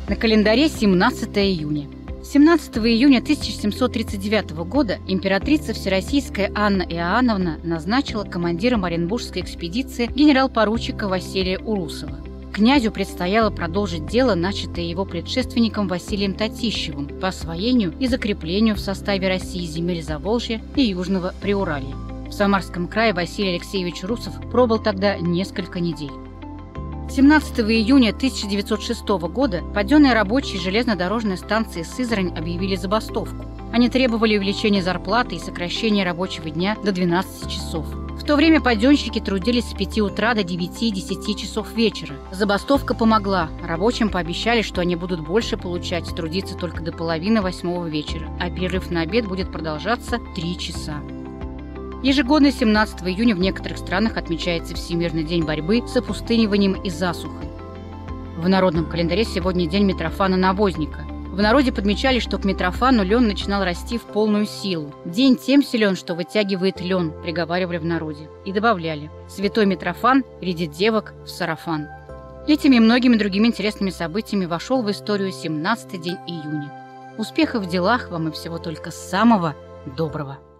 На календаре 17 июня. 17 июня 1739 года императрица Всероссийская Анна Иоанновна назначила командиром Оренбургской экспедиции генерал-поручика Василия Урусова. Князю предстояло продолжить дело, начатое его предшественником Василием Татищевым по освоению и закреплению в составе России земель Заволжья и Южного Приуралья. В Самарском крае Василий Алексеевич Урусов пробыл тогда несколько недель. 17 июня 1906 года паденные рабочие железнодорожной станции Сызрань объявили забастовку. Они требовали увеличения зарплаты и сокращения рабочего дня до 12 часов. В то время паденщики трудились с 5 утра до 9-10 часов вечера. Забастовка помогла. Рабочим пообещали, что они будут больше получать, трудиться только до половины 8 вечера, а перерыв на обед будет продолжаться 3 часа. Ежегодно 17 июня в некоторых странах отмечается Всемирный день борьбы с опустыниванием и засухой. В народном календаре сегодня день Митрофана-Навозника. В народе подмечали, что к Митрофану лен начинал расти в полную силу. День тем силен, что вытягивает лен, приговаривали в народе. И добавляли: святой Митрофан рядит девок в сарафан. Этими и многими другими интересными событиями вошел в историю 17 день июня. Успехов в делах вам и всего только самого доброго!